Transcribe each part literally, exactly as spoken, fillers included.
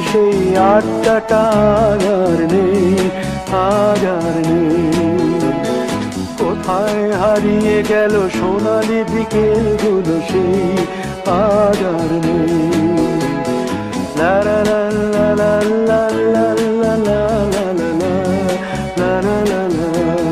সেই আড্ডাটা আর নেই, আজ আর নেই। কোথায় হারিয়ে গেল সোনালি বিকেলগুলো সেই আজ আর নেই। লা লা লা লা লা লা লা লা লা লা লা লা লা লা।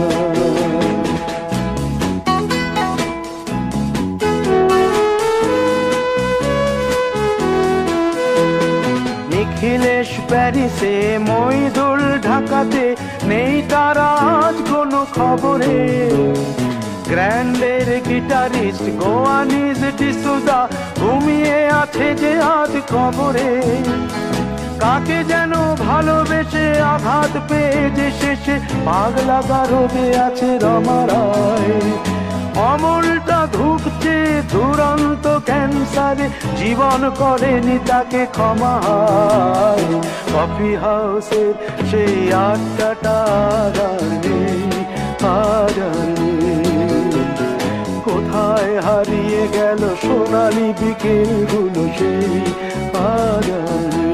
নিখিলেশ প্যারিসে, মইদুল ঢাকাতে, নেই তারা আজ কোনো খবরে। গ্র্যান্ডের গিটারিস্ট গোয়ানিজ ডিসুজা ঘুমিয়ে আছে যে আজ কবরে। কাকে যেন ভালোবেসে আঘাত পেয়ে যে শেষে পাগলা গারদে আছে রমা রায়। অমলটা ধুকছে দুরন্ত ক্যান্সারে, জীবন করেনি তাকে ক্ষমা। কফি হাউসের সেই আড্ডাটা আর নেই, আজ আর নেই। কোথায় হারিয়ে গেল সোনালি বিকেলগুলো সেই আজ আর নেই।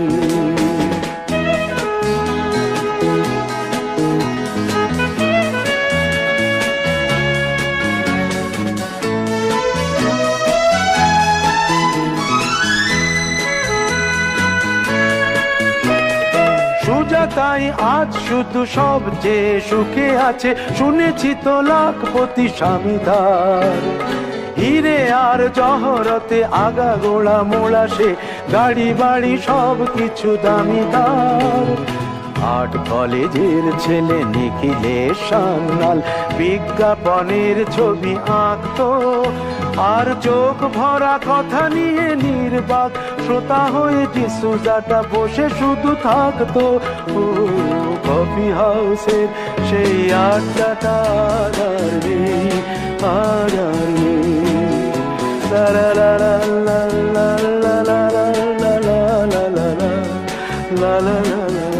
তাই আজ শুধু সবচেয়ে সুখে আছে, শুনেছি তো লাখপতি স্বামীদার। হিরে আর জহরতে আগা গোড়া মোড়া সে, গাড়ি বাড়ি সব কিছু দামিদার। আর্ট কলেজের ছেলে নিখিলেশ সান্যাল বিজ্ঞাপনের ছবি আঁকতো, আর চোখ ভরা কথা নিয়ে নির্বাক শ্রোতা হয়ে ডিসুজাটা বসে শুধু থাকতো। ও কফি হাউসের সেই আড্ডাটা আর নেই, আর আর নেই। লা লা লা লা লা লা লা লা লা লা লা লা লা লা লা।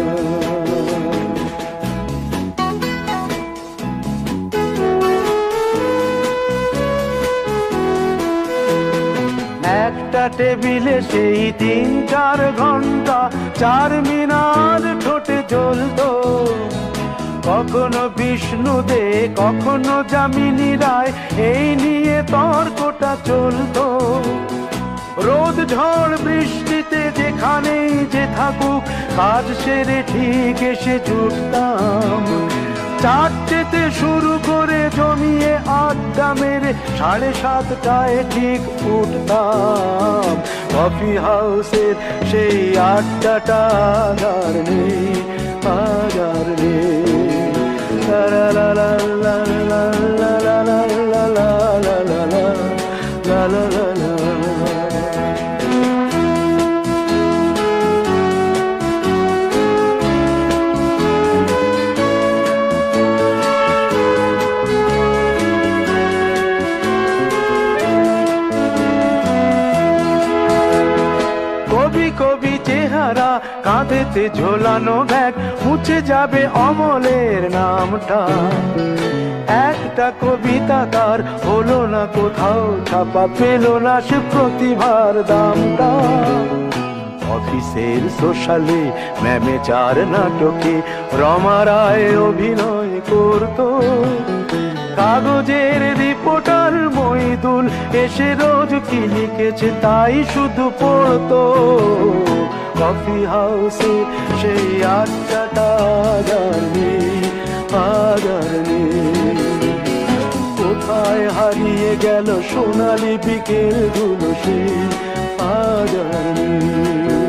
একটা টেবিলে সেই তিন চার ঘন্টা চার মিনার ঠোঁটে জ্বলতো। কখনো বিষ্ণু দে, কখনো যামিনী রায়, এই নিয়ে তর্কটা চলতো। রোদ ঝড় বৃষ্টিতে যেখানেই যে থাকুক, কাজ সেরে ঠিক এসে জুটতাম। চারটেতে শুরু করে জমিয়ে আড্ডা মেরে সাড়ে সাতটায় ঠিক উঠতাম। কফি হাউসের সেই আড্ডাটা আর নেই, আজ আর নেই। লা লা লা লা লা লা লা লা লা লা লা লা লা লা লা লা। কবি চেহারা, কাঁধেতে ঝোলানো ব্যাগ, মুছে যাবে অমলের নামটা। একটা কবিতা তার হলো না কোথাও ছাপা, পেল না সে প্রতিভার দামটা। অফিসের সোশ্যালে ম্যামে চার নাটকে রমা রায় অভিনয় করতো। কাগজের রিপোর্টার মইদুল এসে রোজ কি লিখেছে তাই শুধু পড়তো। কফি হাউসে সেই আড্ডাটা আর নেই, আজ আর নেই। কোথায় হারিয়ে গেল সোনালি বিকেলগুলো সেই আজ আর নেই।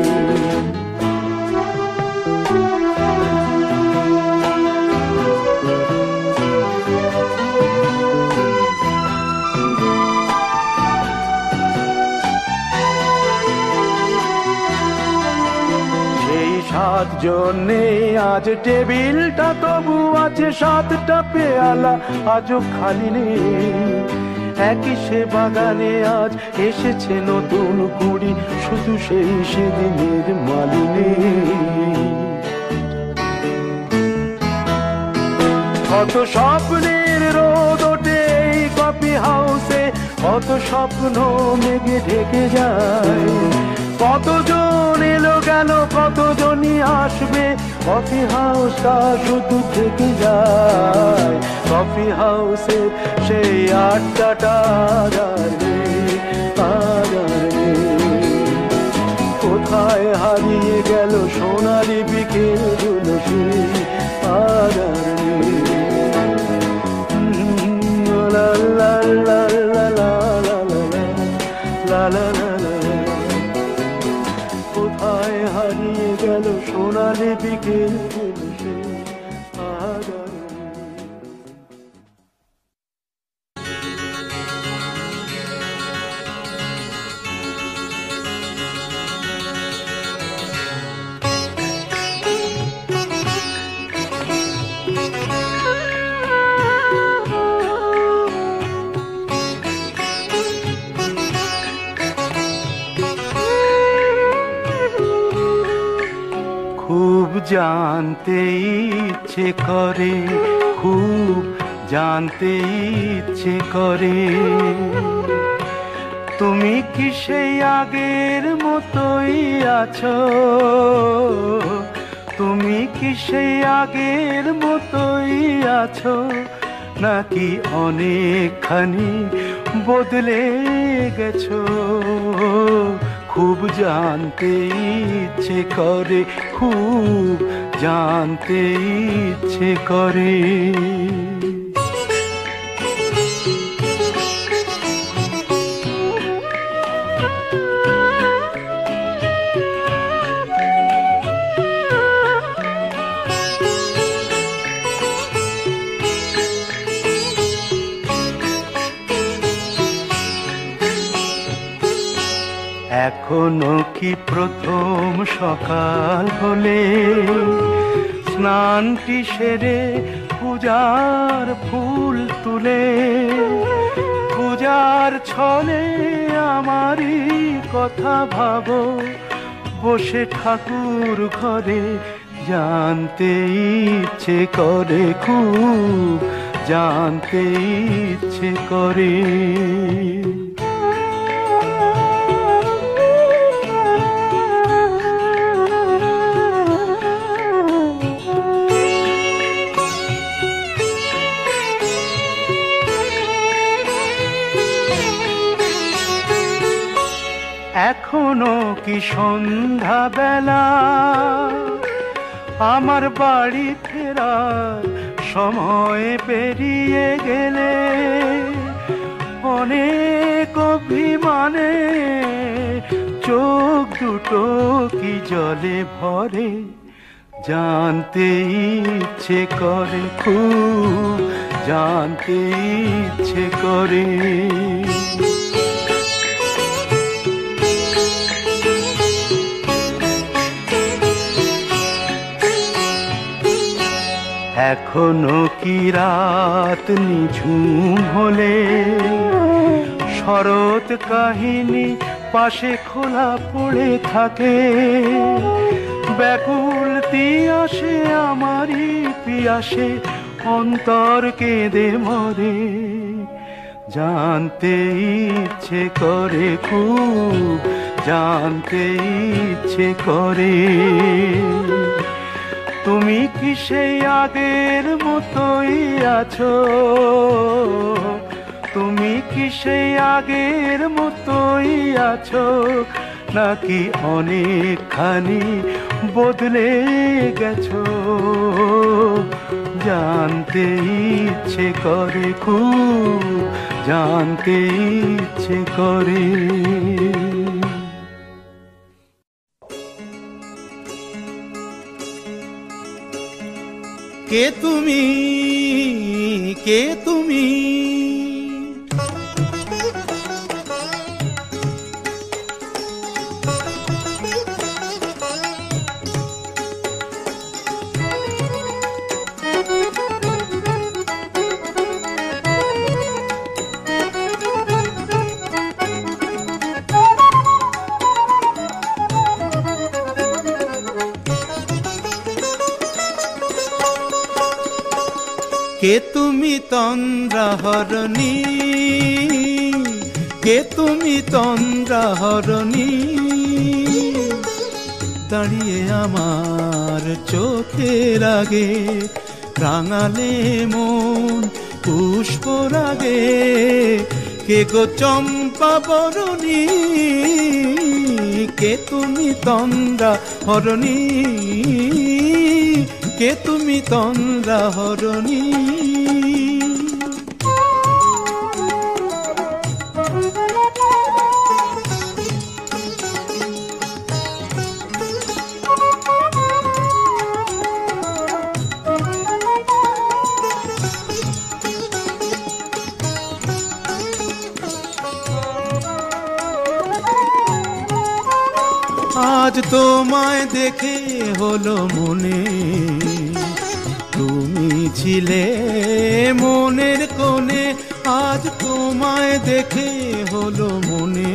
সাতজন নেই আজ টেবিলটা, তবু আছে সাতটা পেয়ালা আজও খালি নেই। একই সে বাগানে আজ এসেছে নতুন কুড়ি, শুধু সেই সেদিনের মালিনী। কত স্বপ্নের রোদ ওঠে এই কফি হাউসে, কত স্বপ্ন মেঘে ঢেকে যায়, কতজন এলো গেল কতজনই আসবে, কফি হাউসটা শুধু থেকে যায়। কফি হাউসে সেই আড্ডাটা আর নেই, আর নেই। কোথায় হারিয়ে গেল সোনালি বিকেলগুলো সেই আর নেই। লা লা লা লা লা লা লা লা লা লা। কোথায় হারিয়ে গেল সোনালি বিকেলগুলো সেই আর নেই। খুব জানতে ইচ্ছে করে, খুব জানতে ইচ্ছে করে, তুমি কি সেই আগের মতোই আছো, তুমি কি সেই আগের মতোই আছো, নাকি অনেকখানি বদলে গেছো। খুব জানতে ইচ্ছে করে, খুব জানতে ইচ্ছে করে। এখনো কি প্রথম সকাল হলে স্নানটি সেরে পূজার ফুল তুলে, পূজার ছলে আমারই কথা ভাবো, বসে ঠাকুর ঘরে জানতে ইচ্ছে করে, খুব জানতে ইচ্ছে করে। এখনো কি সন্ধ্যা বেলা, আমার বাড়ি ফেরার সময় পেরিয়ে গেলে, অনেক অভিমানে চোখ দুটো কি জলে ভরে, জানতে ইচ্ছে করে, খুব জানতে ইচ্ছে করে। এখনো কি রাত নিঝুম হলে, শরৎ কাহিনী পাশে খোলা পড়ে থাকে, ব্যাকুল তিয়াসে আমারই পিয়াসে অন্তর কেঁদে মরে, জানতে ইচ্ছে করে, খুব জানতে ইচ্ছে করে। তুমি কি সেই আগের মতোই আছো, তুমি কি সেই আগের মতোই আছো, নাকি অনেকখানি বদলে গেছো, জানতে ইচ্ছে করে, খুব জানতে ইচ্ছে করে। কে তুমি, কে তুমি, কে তুমি তন্দ্রাহরণী, কে তুমি তন্দ্রা হরণী, দাঁড়িয়ে আমার চোখের আগে রাঙালে মন পুষ্প রাগে। কে গো চম্পা বরণী, কে তুমি তন্দ্রা হরণী, কে তুমি তন্দ্রা হরণী। আজ তোমায় দেখে হলো মনে, তুমি ছিলে মনের কোণে। আজ তোমায় দেখে হলো মনে,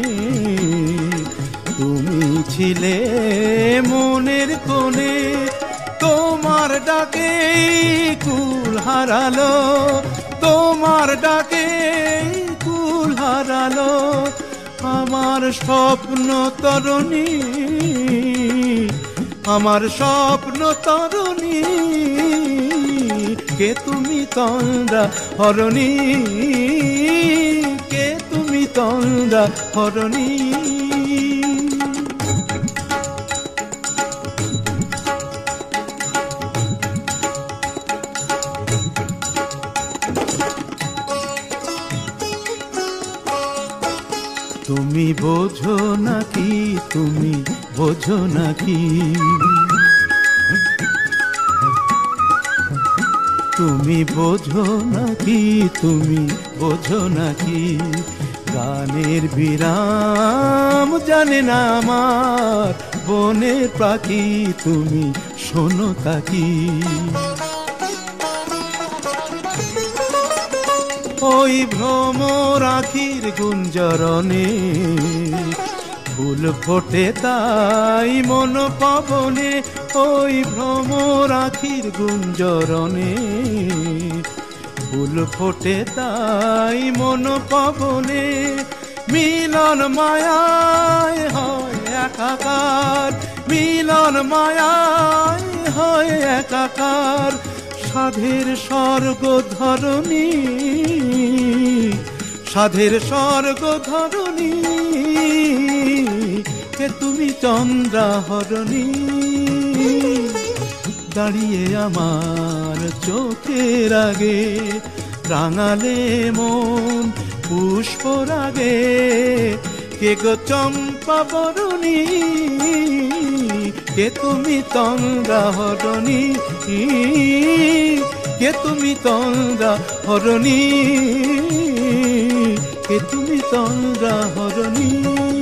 তুমি ছিলে মনের কোণে। তোমার ডাকে কুল হারালো, তোমার ডাকে কুল হারালো আমার স্বপ্ন তরণী, আমার স্বপ্ন তরণী। কে তুমি তন্দ্রা হরণী, কে তুমি তন্দ্রা হরণী। তুমি বোঝো নাকি, তুমি বোঝো নাকি, তুমি বোঝো নাকি, তুমি বোঝো নাকি। গানের বিরাম জানে না আমার বনের পাখি, তুমি শোনো তাকি। ওই ভ্রমর আখির গুঞ্জরণে ফুল ফোটে তাই মন পবনে। ওই ভ্রমর আখির গুঞ্জরণে ফুল ফোটে তাই মন পবনে। মিলন মায়ায় হয় একাকার, মিলন মায়ায় হয় একাকার। সাধের স্বর্গ ধরণী, সাধের স্বর্গ ধরণী। কে তুমি চন্দ্রা হরণী, দাঁড়িয়ে আমার চোখের আগে রাঙালে মন পুষ্প রাগে। কে গো চম্পা বরণী, কে তুমি তন্দ্রা হরণী, কে তুমি তন্দ্রা হরণী, কে তুমি তন্দ্রা হরণী।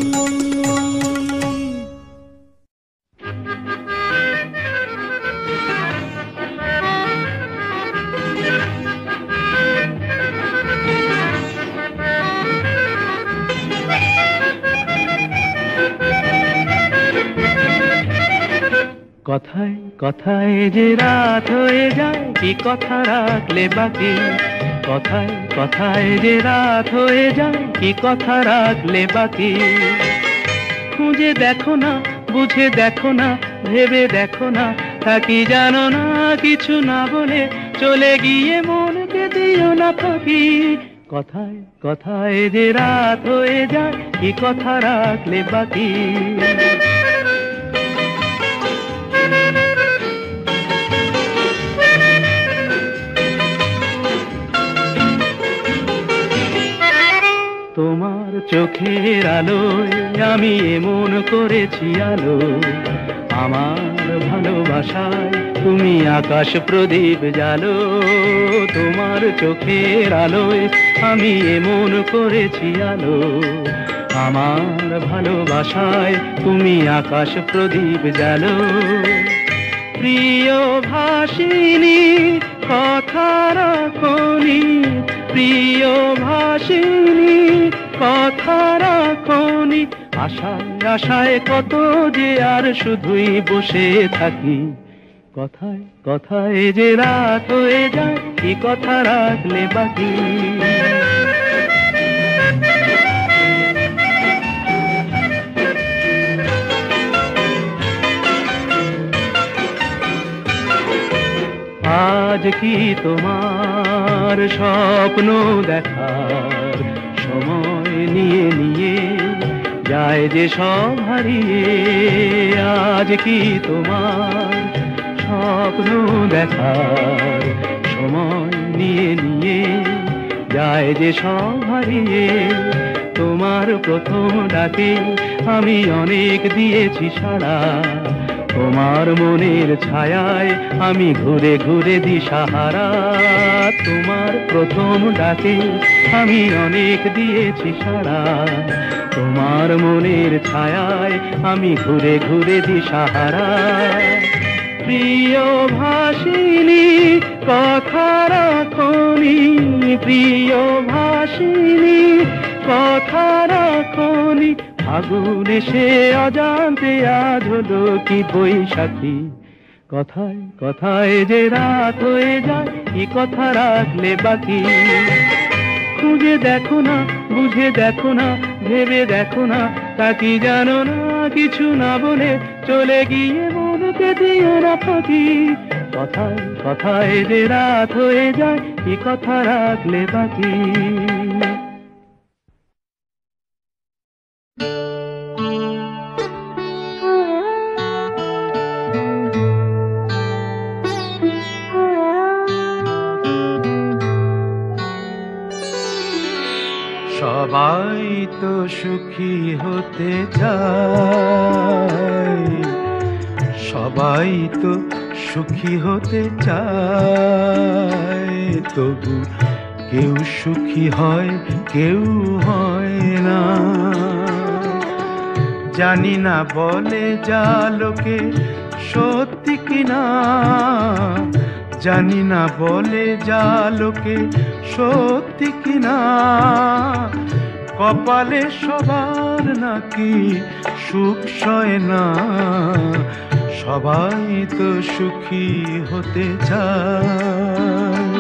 কথায় কথায় যে রাত হয়ে যায়, কি কথা রাখলে বাকি। কথায় কথায় যে রাত হয়ে যায়, কি কথা রাখলে বাকি। খুঁজে দেখো না, বুঝে দেখো না, ভেবে দেখো না, থাকি জানো না কিছু না বলে চলে গিয়ে মনকে দিও না ফাঁকি। কথায় কথায় যে রাত হয়ে যায়, কি কথা রাখলে বাকি। তোমার চোখের আলোয় আমি এমন করেছি আলো, আমার ভালোবাসায় তুমি আকাশ প্রদীপ জালো। তোমার চোখের আলোয় আমি এমন করেছি আলো, আমার ভালোবাসায় তুমি আকাশ প্রদীপ জালো। প্রিয় ভাসিনী কথা রাখনি, প্রিয় ভাসিনী কথা রাখনি। আশায় আশায় কত যে আর শুধুই বসে থাকি। কথায় কথায় যে রাত হয়ে যায়, কি কথা রাখলে বাকি। আজ কি তোমার স্বপ্ন দেখার সময় নিয়ে নিয়ে যায় যে সব হারিয়ে? আজ কি তোমার স্বপ্ন দেখার সময় নিয়ে নিয়ে যায় যে সব হারিয়ে? তোমার প্রথম ডাকে আমি অনেক দিয়েছি সাড়া, তোমার মনের ছায়ায় আমি ঘুরে ঘুরে দিশাহারা। তোমার প্রথম ডাকে আমি অনেক দিয়েছি সাড়া, তোমার মনের ছায়ায় আমি ঘুরে ঘুরে দিশাহারা। প্রিয় ভাষিনী কথা রাখনি, প্রিয় ভাষিনী কথা রাখনি, ফাগুন এসে অজান্তে আজ হলো কি বৈশাখী। কথায় কথায় যে রাত হয়ে যায়, কি কথা রাখলে বাকি? খুঁজে দেখো না, বুঝে দেখো না, ভেবে দেখো না, তা কি জানো না? কিছু না বলে চলে গিয়ে মনকে দিও না ফাঁকি। কথায় কথায় যে রাত হয়ে যায়, কি কথা রাখলে বাকি? সবাই তো সুখী হতে চায়, সবাই তো সুখী হতে চায়, তবু কেউ সুখী হয় কেউ হয় না। জানি না বলে যা লোকে সত্যি কিনা, জানি না বলে যা লোকে সত্যি কিনা, কপালে সবার নাকি সুখ সয় না। সবাই তো সুখী হতে চায়।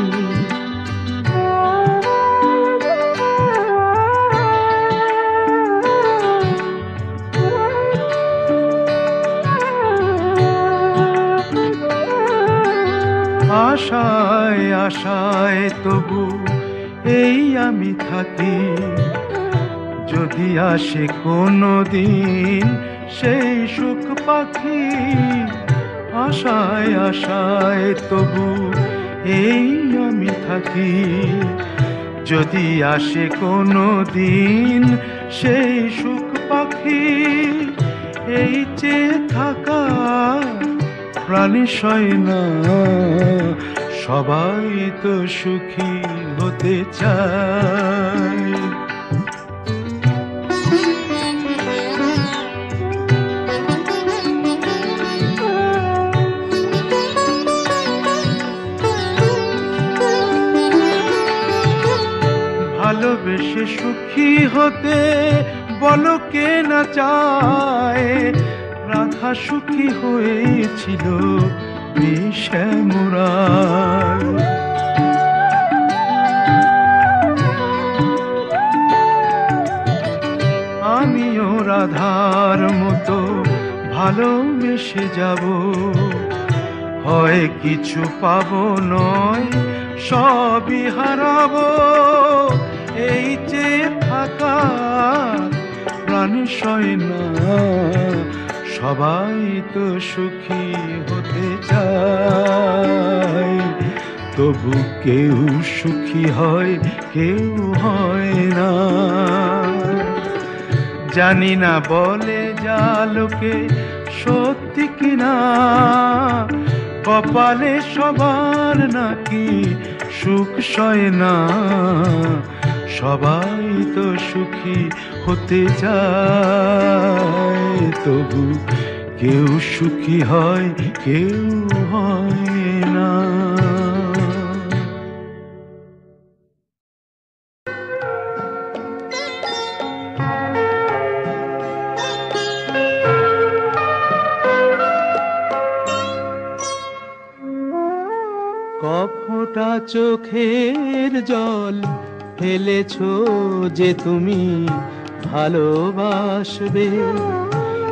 আশায় আশায় তবু এই আমি থাকি, যদি আসে কোনো দিন সেই সুখ পাখি। আশায় আশায় তবু এই আমি থাকি, যদি আসে কোনো দিন সেই সুখ পাখি। এই চেয়ে থাকা প্রাণী সয় না, সবাই তো সুখী হতে চায়। ভালোবেসে সুখী হতে বলো কে না চায়? রাধা সুখী হয়েছিল শ্যামরায়। আমিও রাধার মতো ভালোবেসে যাব, হয় কিছু পাবো নয় সবই হারাবো। এই যে থাকা প্রাণী সয় না, সবাই তো সুখী হতে চায়, তবু কেউ সুখী হয় কেউ হয় না। জানি না বলে যা লোকে সত্যি কিনা, কপালে সবার নাকি সুখ সয় না। সবাই তো সুখী হতে চায়, তবু কেউ সুখী হয় কেউ হয় না। কফোঁটা চোখের জল ফেলেছো যে তুমি ভালোবাসবে,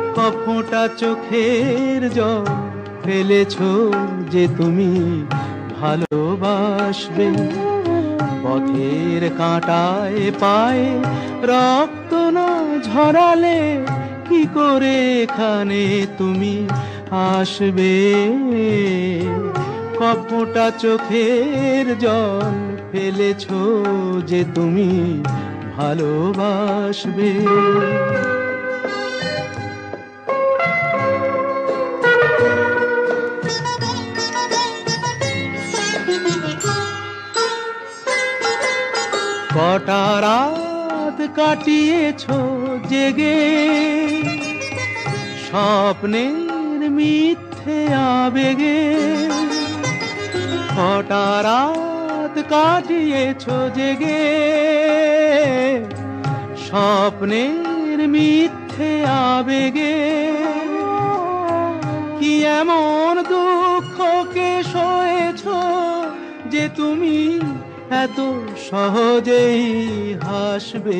কফোঁটা চোখের জল ফেলেছো যে তুমি ভালোবাসবে। পথের কাঁটায় পায়ে রক্ত না ঝরালে কি করে এখানে তুমি আসবে? কপটা চোখের জল ফেলেছো যে তুমি ভালোবাসবে। কটা রাত কাটিয়েছো জেগে স্বপ্নের মিথ্যে আবেগে। কটা রাত কাটিয়েছো জেগে স্বপ্নের মিথ্যে আবেগে। কি এমন দুঃখকে সয়েছো যে তুমি এত সহজেই হাসবে?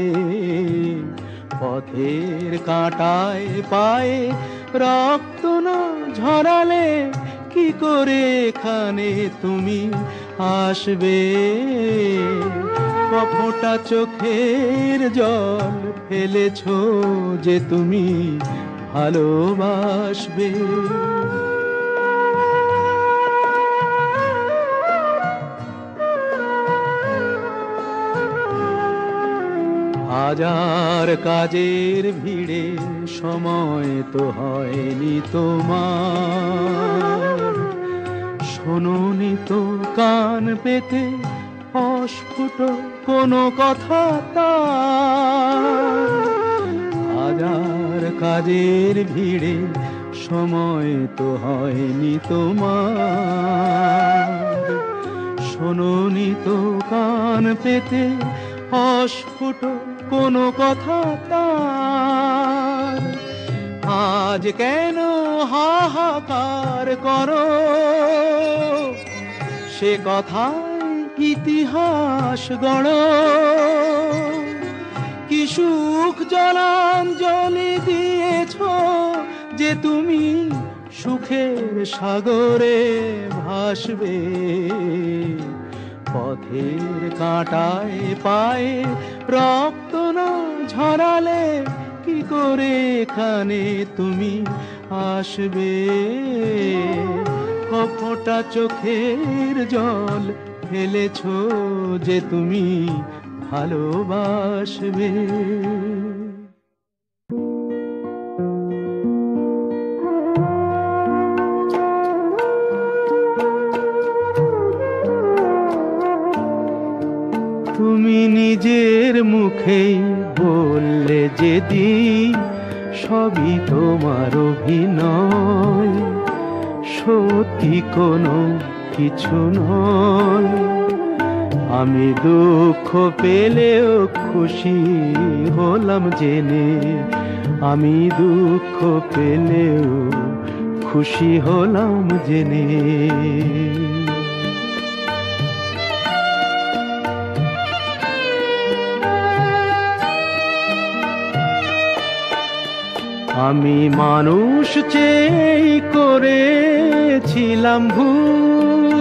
পথের কাঁটায় পায়ে রক্ত না ঝরালে কি করে এখানে তুমি আসবে? কপটা চোখের জল ফেলেছো যে তুমি ভালোবাসবে। হাজার কাজের ভিড়ে সময় তো হয়নি তোমার। শোনোনি তো কান পেতে অস্ফুট কোনো কথা তার। হাজার কাজের ভিড়ে সময় তো হয়নি তোমার। শোনোনি তো কান পেতে অস্ফুট কোনো কথা তার। আজ কেন হাহাকার করো সে কথায় ইতিহাস গড়ো। কি সুখ জলাঞ্জলি দিয়েছো যে তুমি সুখের সাগরে ভাসবে। পথের কাঁটায় পায়ে রক্ত না ঝরালে কি করে এখানে তুমি আসবে? কপটা চোখের জল ফেলেছো যে তুমি ভালোবাসবে। তুমি নিজের মুখেই বললে যেদিন সবই তোমার অভিনয়, সত্যি কোনো কিছু নয়। আমি দুঃখ পেলেও খুশি হলাম জেনে, আমি দুঃখ পেলেও খুশি হলাম জেনে। আমি মানুষ চেয়ে করেছিলাম ভুল,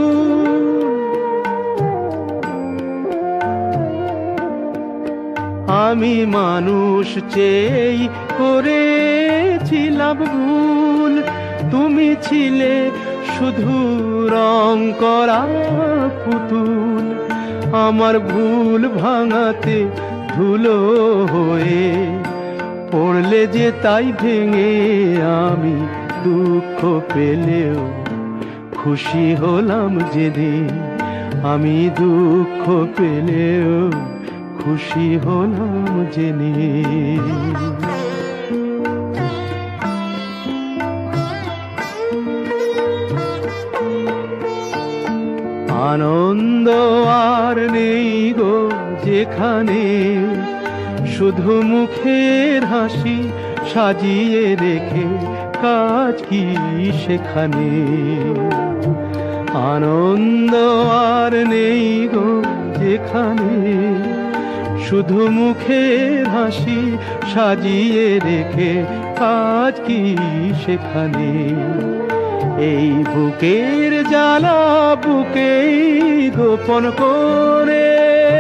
আমি মানুষ চেয়ে করেছিলাম ভুল। তুমি ছিলে শুধু রং করা পুতুল, আমার ভুল ভাঙাতে ধুলো হয়ে পড়লে যে তাই ভেঙে। আমি দুঃখ পেলেও খুশি হলাম যেদিন, আমি দুঃখ পেলেও খুশি হলাম জেনে। আনন্দ আর নেই গো যেখানে, শুধু মুখের হাসি সাজিয়ে রেখে কাজ কি সেখানে। আনন্দ আর নেই গো যেখানে, শুধু মুখের হাসি সাজিয়ে রেখে কাজ কি সেখানে। এই বুকের জ্বালা বুকেই গোপন করে,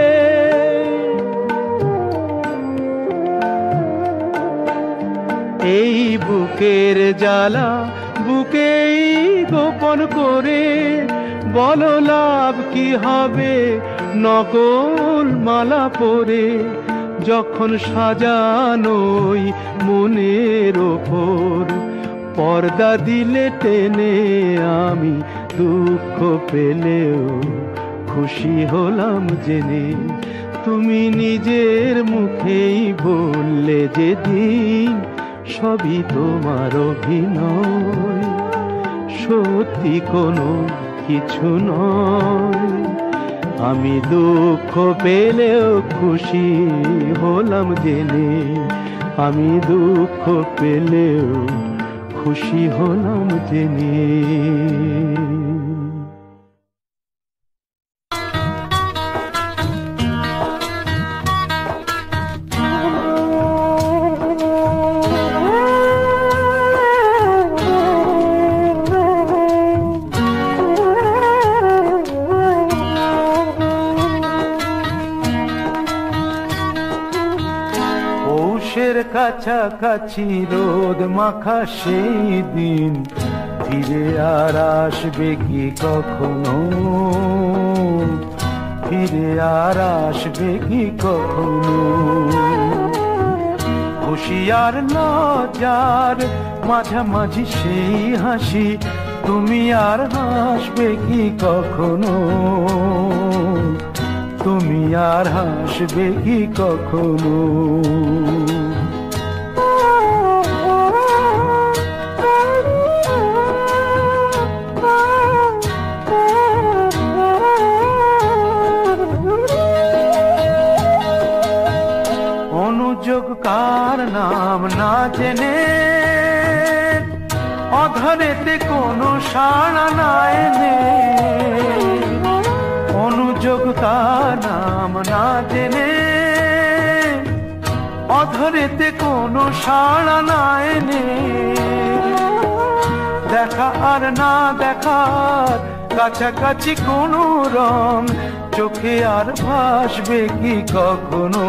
এই বুকের জ্বালা বুকেই গোপন করে, বলো লাভ কি হবে নকল মালা পরে, যখন সাজানোই মনের ওপর পর্দা দিলে টেনে আমি দুঃখ পেলেও খুশি হলাম জেনে। তুমি নিজের মুখেই বললে যেদিন সবই তোমার অভিনয়, সত্যি কোনো কিছু নয়। আমি দুঃখ পেলেও খুশি হলাম জেনে, আমি দুঃখ পেলেও খুশি হলাম জেনে। কাছাকাছি রোদ মাখা সেই দিন ফিরে আর আসবে কি কখনো, ফিরে আর আসবে কি কখনো। খুশি আর লজ্জার মাঝামাঝি সেই হাসি, তুমি আর হাসবে কি কখনো, তুমি আর হাসবে কি কখনো। কার নাম না জেনে অধরেতে কোনো সাড়া না এনে, অনুযোগ কার নাম না জেনে অধরেতে কোনো সাড়া না এনে, দেখা আর না দেখার কাছাকাছি কোনো রং, চোখে আর ভাসবে কি কখনো,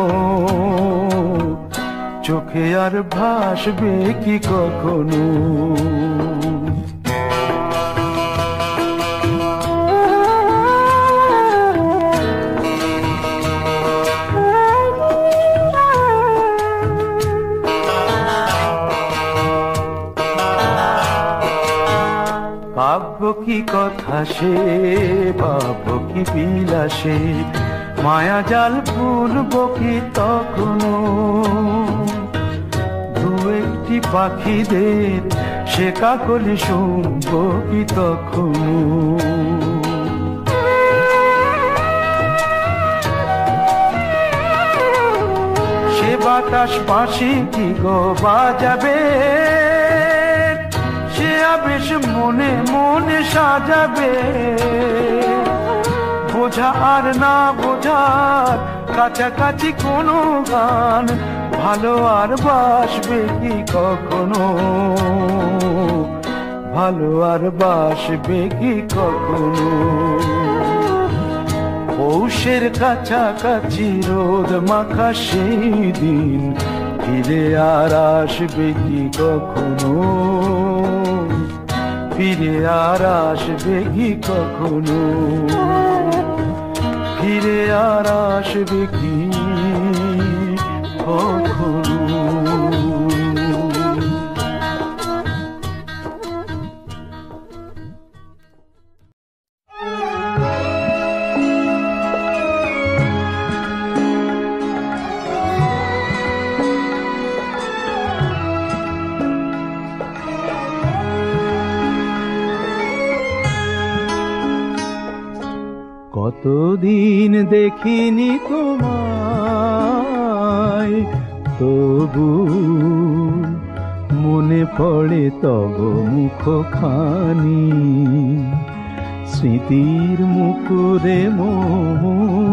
চোখে আর ভাসবে কি কখনো। কাব্য কি কথা সে ভাব কি বিলাসে, মায়া জাল বুনবো কি তখনো, দু একটি পাখিদের সে কাকলি শুনবো কি তখনো। সে বাতাস পাশে কি গো বাজাবে, সে আবেশ মনে মনে সাজাবে, বোঝা আর না বোঝার কাছাকাছি কোনো গান, ভালো আর বাসবে কি কখনো, ভালো আর বাসবে কি কখনো। পৌষের কাছাকাছি রোদ মাখা সেই দিন ফিরে আর আসবে কি কখনো, ফিরে আর আসবে কি কখনো, ফিরে আর আসবে কি কখনো। কতদিন দেখিনি তোমায়, তবু মনে পড়ে তব মুখখানি, স্মৃতির মুকুরে মোহ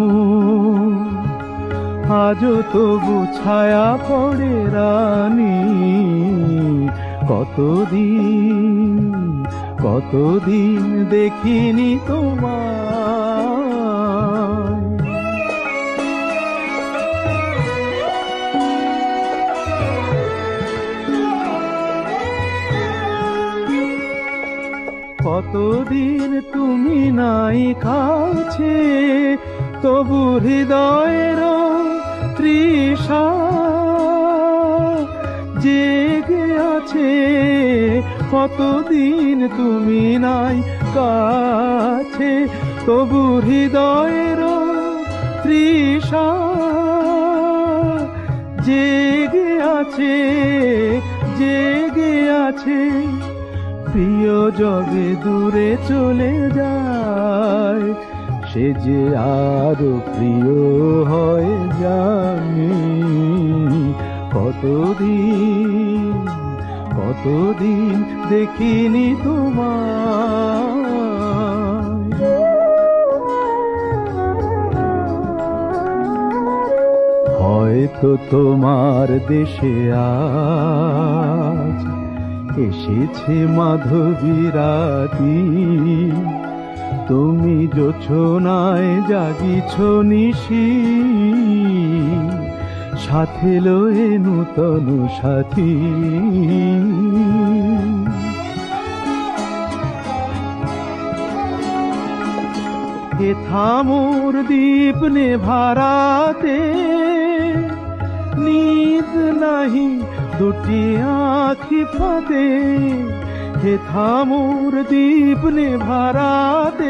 আজও তবু ছায়া পড়ে রানী। কতদিন কতদিন দেখিনি তোমায়। কতদিন তুমি নাই কাছে, তবু হৃদয়ের তৃষা জেগে আছে। কতদিন তুমি নাই কাছে, তবু হৃদয়ের তৃষা জেগে আছে, জেগে আছে। প্রিয় যবে দূরে চলে যায়, সে যে আরো প্রিয় হয় জানি। কতদিন কতদিন দেখিনি তোমায়। হয়তো তোমার দেশে আজ এসেছে মাধবী রাতি, তুমি জোছনায় জাগিছ নিশি, সাথে লয়ে নূতন সাথী। হে থামোর দীপ নেভারাতে, নিদ নাহি দুটি আঁখি ফাঁদে। হে থামোর দীপ নেভারাতে,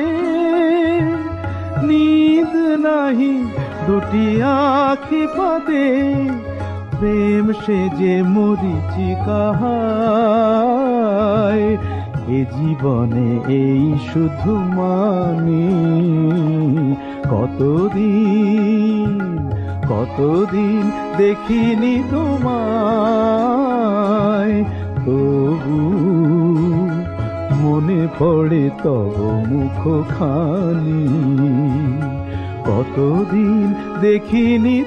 নিদ নাহি দুটি আঁখি ফাঁদে। প্রেম সে যে মরিচিকা হায়, এ জীবনে এই শুধু মানি। কতদিন কতদিন দেখিনি তোমায়, তবু মনে পড়ে তব মুখখানি। কতদিন দেখিনি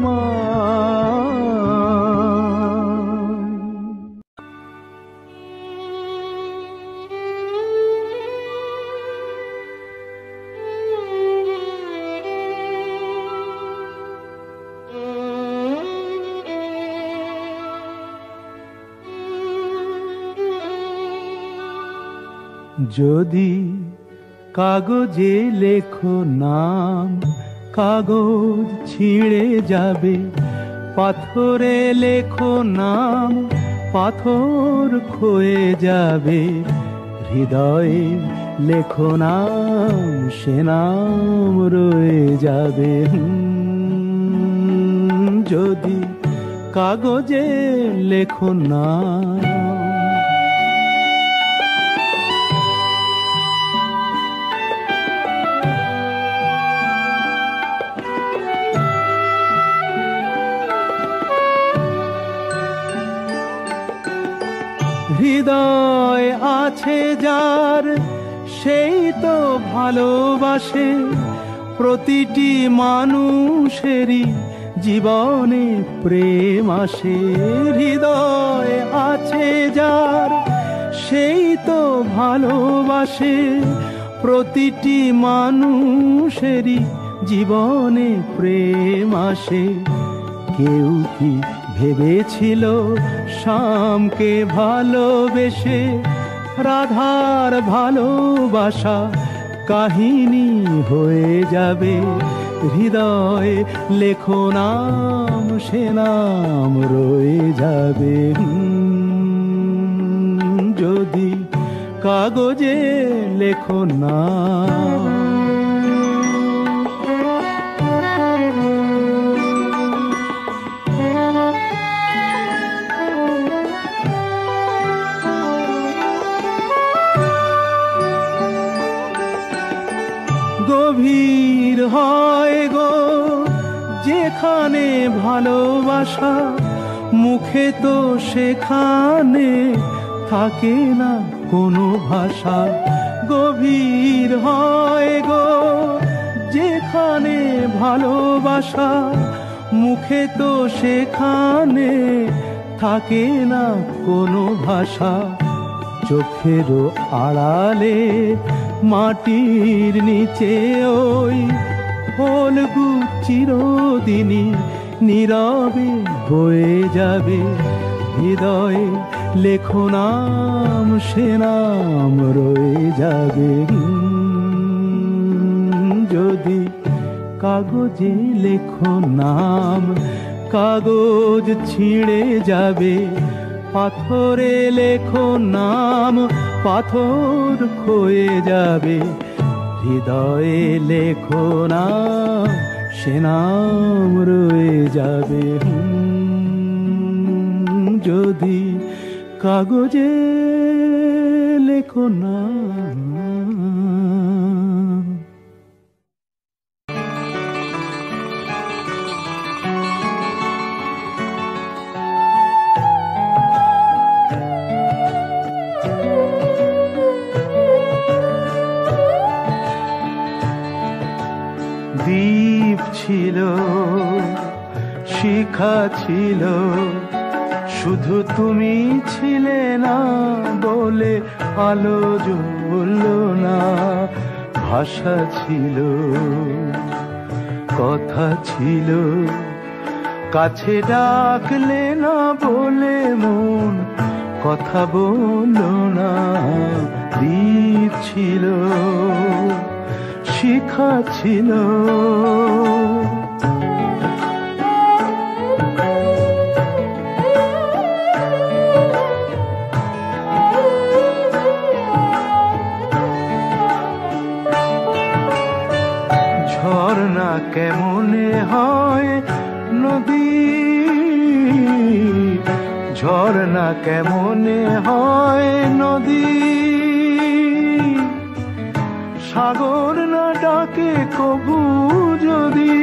তোমায়। যদি কাগজে লেখো নাম, কাগজ ছিঁড়ে যাবে। পাথরে লেখো নাম, পাথর ক্ষয়ে যাবে। হৃদয়ে লেখো নাম, সে নাম রয়ে যাবে। যদি কাগজে লেখো নাম। হৃদয় আছে যার, সেই তো ভালোবাসে। প্রতিটি মানুষেরই জীবনে প্রেম আসে। হৃদয় আছে যার, সেই তো ভালোবাসে। প্রতিটি মানুষেরই জীবনে প্রেম আসে। কেউ কি ভেবেছিল শ্যামকে ভালোবেসে রাধার ভালোবাসা কাহিনী হয়ে যাবে? হৃদয়ে লেখো নাম, সে নাম রয়ে যাবে। যদি কাগজে লেখো নাম। গভীর হয় গো যেখানে ভালোবাসা, মুখে তো সেখানে থাকে না কোনো ভাষা। গভীর হয় গো যেখানে ভালোবাসা, মুখে তো সেখানে থাকে না কোনো ভাষা। চোখেরও আড়ালে মাটির নিচে ওই ফলগু চিরদিনই নীরবে বয়ে যাবে। হৃদয়ে লেখো নাম, সে নাম রয়ে যাবে। যদি কাগজে লেখো নাম, কাগজ ছিঁড়ে যাবে। পাথরে লেখো নাম, পাথর ক্ষয়ে যাবে। হৃদয়ে লেখো নাম, সে নাম রয়ে যাবে। যদি কাগজে লেখো নাম। দ্বীপ ছিল, শিখা ছিল, শুধু তুমি ছিলে না বলে আলো জ্বললো না। ভাষা ছিল, কথা ছিল, কাছে ডাকলে না বলে মন কথা বললো না। দ্বীপ ছিল, শিখা ছিল, ঝর্ণা কেমনে হয় নদী, ঝর্ণা কেমনে হয় নদী। সাগর না ডাকে কবু যদি,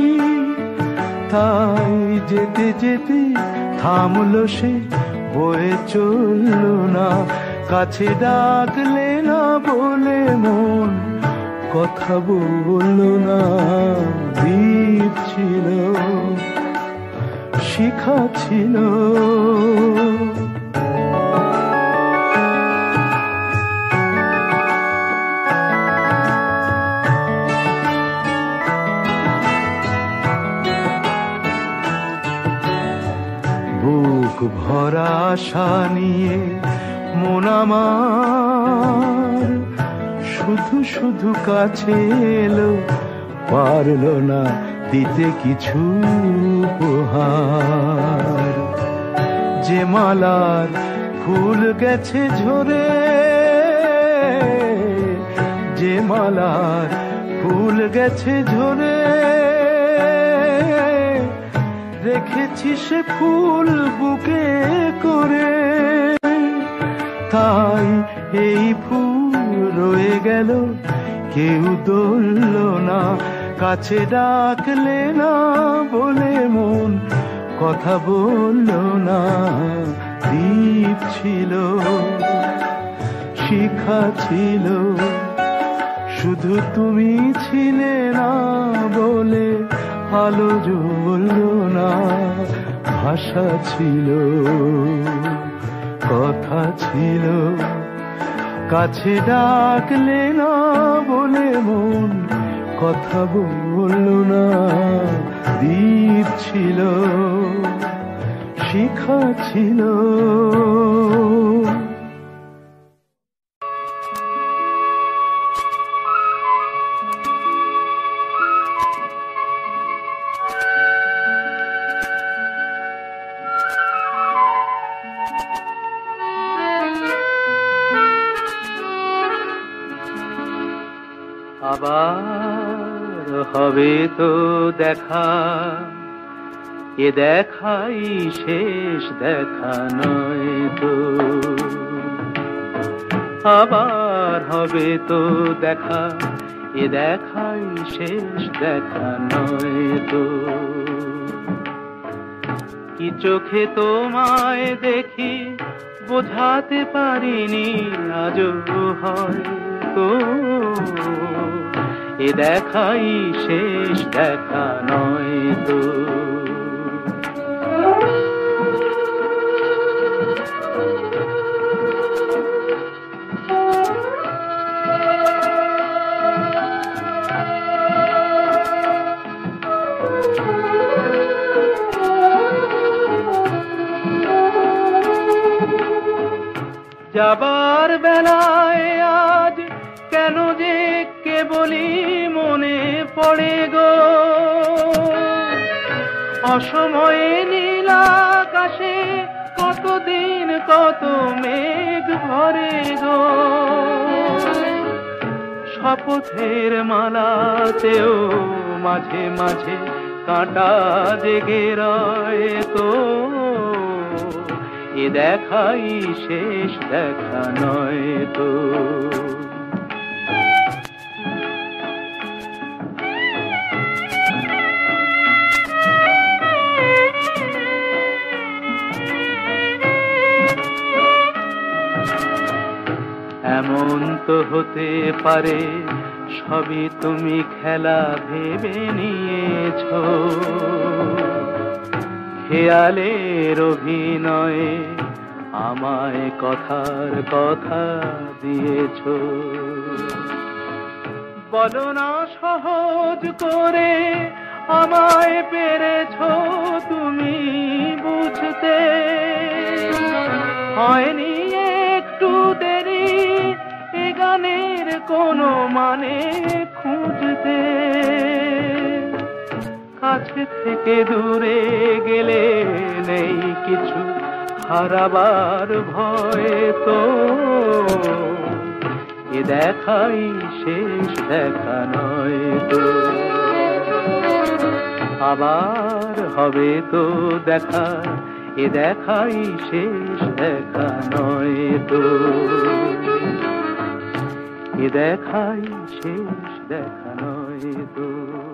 তাই যেতে যেতে থামলো সে, বয়ে চললো না। কাছে ডাকলে না বলে মন কথা বললো না। দ্বীপ ছিল, শিখা ছিল, বুক ভরা আশা নিয়ে মন আমার শুধু শুধু কাছে এলো, পারলো না দিতে কিছু উপহার। যে মালার ফুল গেছে ঝরে, যে মালার ফুল গেছে ঝরে, রেখেছি সে ফুল বুকে করে। তাই এই ফুল রয়ে গেল, কেউ ধরল না। কাছে ডাকলে না বলে মন কথা বলল না। দ্বীপ ছিল, শিখা ছিল, শুধু তুমি ছিলে না বলে আলো জ্বলল না। ভাষা ছিল, কথা ছিল, কাছে ডাকলে না বলে মন কথা বলল না। দ্বীপ ছিল, শিখা ছিল, আবার হবে তো দেখা, এ দেখাই শেষ দেখা নয় তো। আবার হবে তো দেখা, এ দেখাই শেষ দেখা নয় তো। কি চোখে তোমায় দেখি বোঝাতে পারিনি আজও হয়তো, এ দেখাই শেষ দেখা নয় তো। যাবার বেলায় আজ কেন যে কেবলই মনে পড়ে গো, অসময়ে নীল আকাশে কতদিন কত মেঘ ভরে গো, শপথের মালাতেও মাঝে মাঝে কাঁটা জেগে রয় তো, এ দেখাই শেষ দেখা নয় তো। এমন তো হতে পারে সবই তুমি খেলা ভেবে নিয়েছো, খেয়ালের অভিনয়ে আমায় কথার কথা দিয়েছো। বলো না সহজ করে আমায় পেরেছো তুমি বুঝতে, হয়নি একটু দেরি এ গানের কোনো মানে খুঁজতে, কাছে থেকে দূরে গেলে নেই কিছু হারাবার ভয় তো, এ দেখাই শেষ দেখা নয় তো। আবার হবে তো দেখা, এ দেখাই শেষ দেখা নয় তো, এ দেখাই শেষ দেখা নয় তো।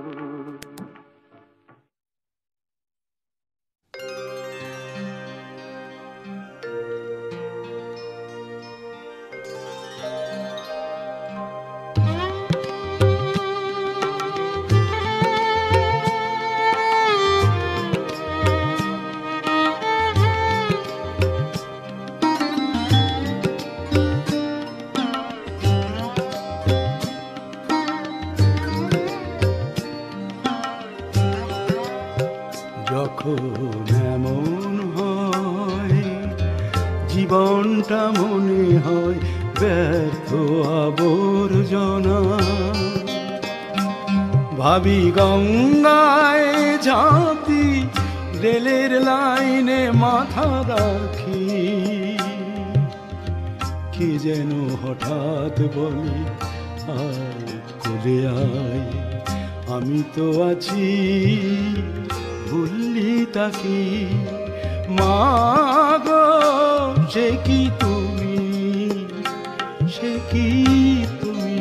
যখন এমন হয় জীবনটা মনে হয় ব্যর্থ আবর্জনা, ভাবি গঙ্গায় ঝাঁপি রেলের লাইনে মাথা রাখি, কি যেন হঠাৎ বলে আয় কোলে আয়, আমি তো আছি ভুললি তাকি, মা গো সে কি তুমি, সে কি তুমি।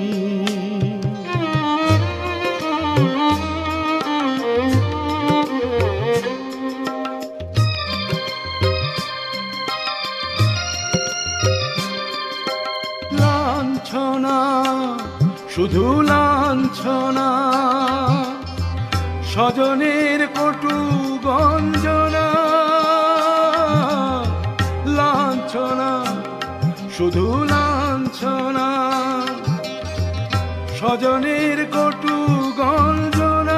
লাঞ্ছনা শুধু লাঞ্ছনা, স্বজনের কটু গঞ্জনা, লাঞ্ছনা শুধু লাঞ্ছনা, স্বজনের কটু গঞ্জনা,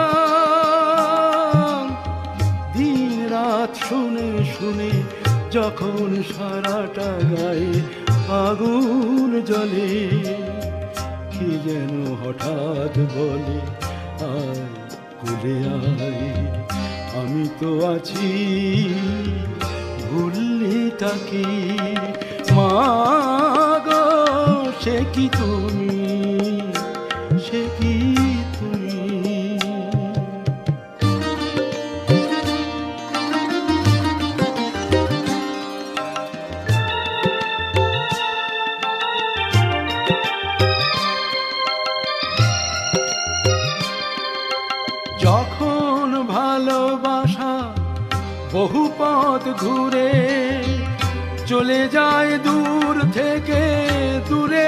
দিন রাত শুনে শুনে যখন সারাটা গায়ে আগুন জ্বলে, কি যেন হঠাৎ বলে আয় কোলে আয়, আমি তো আছি ভুললি তাকি, মা গো সে কি তুমি, সে কি তুমি। যখন ভালোবাসা বহু পথ ঘুরে চলে যায় দূর থেকে দূরে,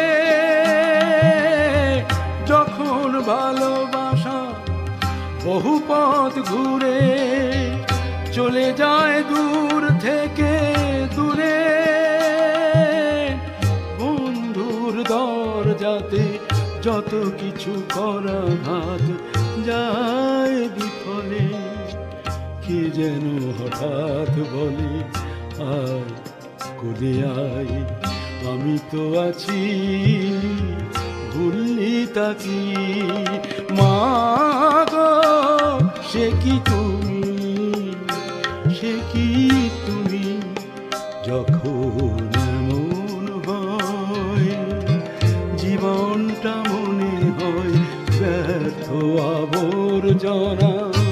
যখন ভালোবাসা বহু পথ ঘুরে চলে যায় দূর থেকে দূরে, বন্ধুর দরজাতে যত কিছু করা ঘাত যায় বিফলে, কি যেন হঠাৎ বলে আয় কোলে আয়, আমি তো আছি ভুললি তাকি মা গো সে কি তুমি সে কি তুমি যখন এমন হয় জীবনটা মনে হয় ব্যর্থ আবর্জনা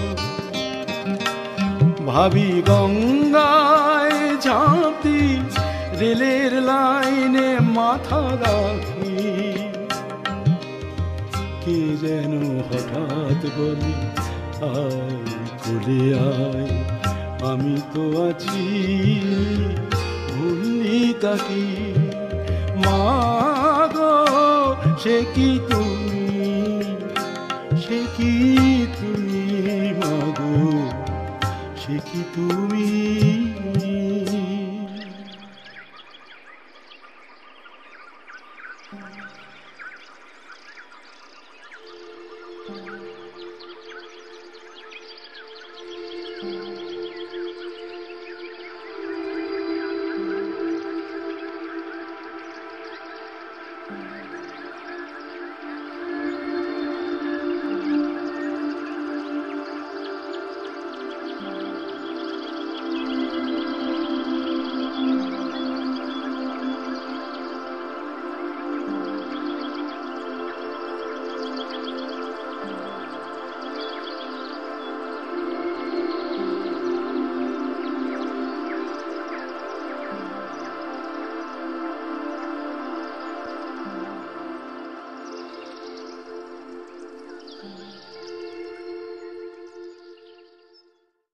ভাবি গঙ্গায় ঝাঁপি রেলের লাইনে মাথা রাখি কে যেন হঠাৎ বলি আয় কোলে আয় আমি তো আছি ভুললি তাকি মা গো সে কি তুমি সে কি তুমি মা গো সে কি তুমি